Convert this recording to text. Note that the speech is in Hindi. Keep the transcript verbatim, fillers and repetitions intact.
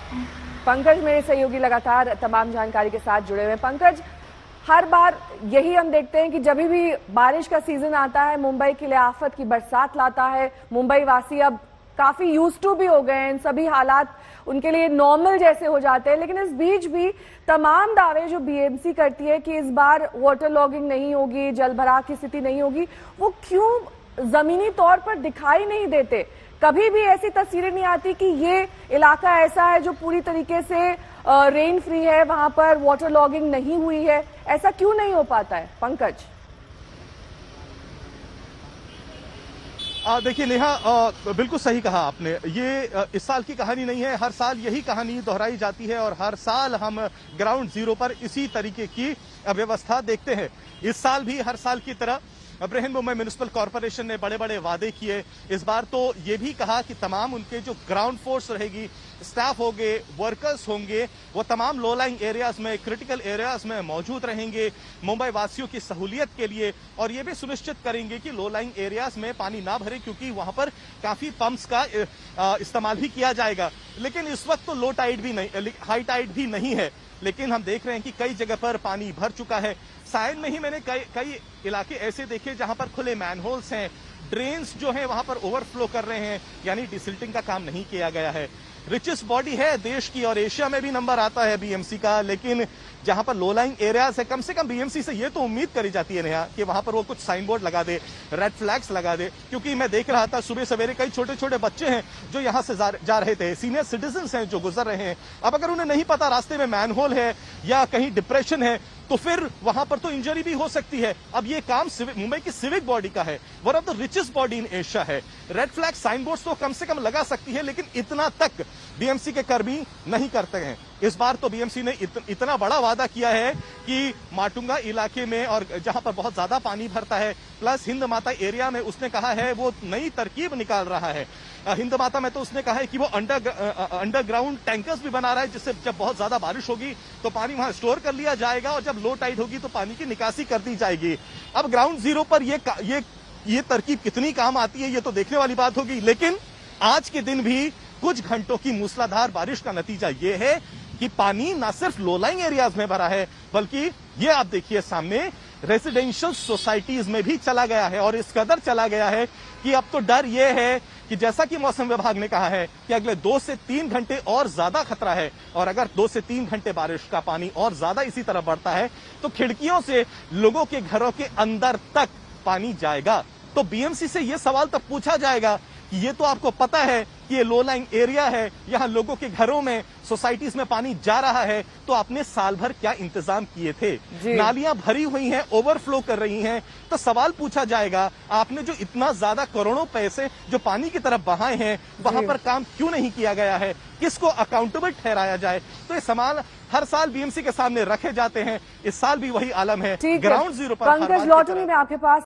पंकज मेरे सहयोगी लगातार तमाम जानकारी के साथ जुड़े हुए हैं। पंकज, हर बार यही हम देखते हैं कि जब भी बारिश का सीजन आता है मुंबई के लिए आफत की बरसात लाता है। मुंबई वासी अब काफी यूज टू भी हो गए हैं, सभी हालात उनके लिए नॉर्मल जैसे हो जाते हैं। लेकिन इस बीच भी तमाम दावे जो बीएमसी करती है कि इस बार वाटर लॉगिंग नहीं होगी, जलभराव की स्थिति नहीं होगी, वो क्यों जमीनी तौर पर दिखाई नहीं देते? कभी भी ऐसी तस्वीरें नहीं आती कि ये इलाका ऐसा है जो पूरी तरीके से रेन फ्री है, वहां पर वाटर लॉगिंग नहीं हुई है। ऐसा क्यों नहीं हो पाता है पंकज? देखिए नेहा, बिल्कुल सही कहा आपने। ये आ, इस साल की कहानी नहीं है, हर साल यही कहानी दोहराई जाती है और हर साल हम ग्राउंड जीरो पर इसी तरीके की व्यवस्था देखते हैं। इस साल भी हर साल की तरह बृहन्मुंबई म्युनिसिपल कॉर्पोरेशन ने बड़े बड़े वादे किए। इस बार तो ये भी कहा कि तमाम उनके जो ग्राउंड फोर्स रहेगी, स्टाफ होंगे, वर्कर्स होंगे, वो तमाम लो लाइंग एरियाज में, क्रिटिकल एरियाज में मौजूद रहेंगे मुंबई वासियों की सहूलियत के लिए, और ये भी सुनिश्चित करेंगे कि लो लाइंग एरियाज में पानी ना भरे, क्योंकि वहां पर काफी पंप्स का इस्तेमाल भी किया जाएगा। लेकिन इस वक्त तो लो टाइड भी नहीं, हाई टाइड भी नहीं है, लेकिन हम देख रहे हैं कि कई जगह पर पानी भर चुका है। सायन में ही मैंने कई कई इलाके ऐसे देखे जहां पर खुले मैनहोल्स हैं, ड्रेन्स जो हैं वहां पर ओवरफ्लो कर रहे हैं, यानी डिसिल्टिंग का काम नहीं किया गया है। रिचेस्ट बॉडी है देश की और एशिया में भी नंबर आता है बीएमसी का, लेकिन जहां पर लो लाइंग एरियाज है, कम से कम बीएमसी से ये तो उम्मीद करी जाती है नेहा कि वहां पर वो कुछ साइन बोर्ड लगा दे, रेड फ्लैग्स लगा दे। क्योंकि मैं देख रहा था सुबह सवेरे कई छोटे छोटे बच्चे हैं जो यहां से जा, जा रहे थे, सीनियर सिटीजन हैं जो गुजर रहे हैं। अब अगर उन्हें नहीं पता रास्ते में मैनहोल है या कहीं डिप्रेशन है, तो फिर वहां पर तो इंजरी भी हो सकती है। अब ये काम मुंबई की सिविक बॉडी का है, one of the richest body in Asia है। रेड फ्लैग साइन बोर्ड्स तो कम से कम लगा सकती है, लेकिन इतना तक बीएमसी के कर्मी नहीं करते हैं। इस बार तो बीएमसी ने इत, इतना बड़ा वादा किया है कि माटुंगा इलाके में और जहां पर बहुत ज्यादा पानी भरता है, प्लस हिंद माता एरिया में उसने कहा है वो नई तरकीब निकाल रहा है। हिंद माता में तो उसने कहा है कि वो अंडर अंडरग्राउंड टैंकर्स भी बना रहा है, जिससे जब बहुत ज्यादा बारिश होगी तो पानी वहां स्टोर कर लिया जाएगा और जब लो टाइड होगी तो पानी की निकासी कर दी जाएगी। अब ग्राउंड जीरो पर ये ये ये तरकीब कितनी काम आती है ये तो देखने वाली बात होगी। लेकिन आज के दिन भी कुछ घंटों की मूसलाधार बारिश का नतीजा ये है कि पानी न सिर्फ लो लाइंग एरियाज में भरा है, बल्कि ये आप देखिए सामने रेसिडेंशियल सोसाइटीज में भी चला गया है। और इस कदर चला गया है कि अब तो डर यह है कि जैसा कि मौसम विभाग ने कहा है कि अगले दो से तीन घंटे और ज्यादा खतरा है, और अगर दो से तीन घंटे बारिश का पानी और ज्यादा इसी तरह बढ़ता है तो खिड़कियों से लोगों के घरों के अंदर तक पानी जाएगा। तो बीएमसी से यह सवाल तब पूछा जाएगा कि ये तो आपको पता है कि ये लो लाइंग एरिया है, यहाँ लोगों के घरों में, सोसाइटीज में पानी जा रहा है, तो आपने साल भर क्या इंतजाम किए थे? नालियां भरी हुई हैं, ओवरफ्लो कर रही हैं, तो सवाल पूछा जाएगा आपने जो इतना ज्यादा करोड़ों पैसे जो पानी की तरफ बहाए हैं वहां पर काम क्यों नहीं किया गया है? किसको अकाउंटेबल ठहराया जाए? तो ये सवाल हर साल बीएमसी के सामने रखे जाते हैं। इस साल भी वही आलम है। ग्राउंड जीरो पर पंकज लौटूंगी मैं आपके पास।